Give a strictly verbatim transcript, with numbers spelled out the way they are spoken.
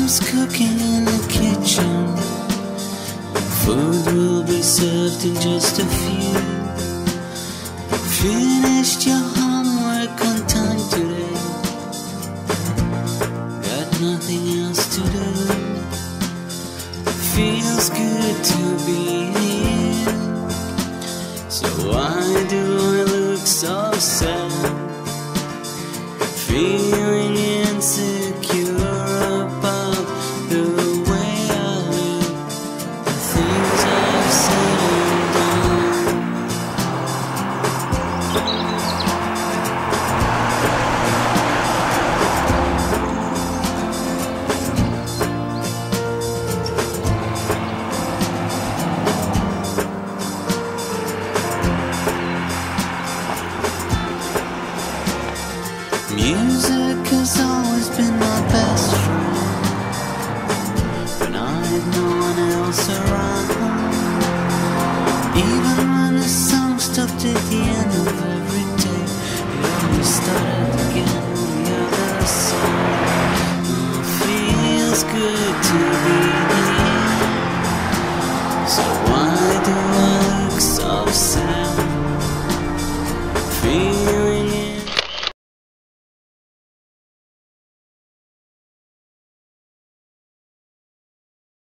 Mama's cooking in the kitchen. Food will be served in just a few. Finished your homework on time today. Got nothing else to do. Feels good to be here. So why do I look so sad? Feeling insecure about the way I live, the things I've said and done. Music has always been my best friend when I had no one else around. Even when the song stopped at the end of every day, it always started again on the other side. Oh, it feels good to be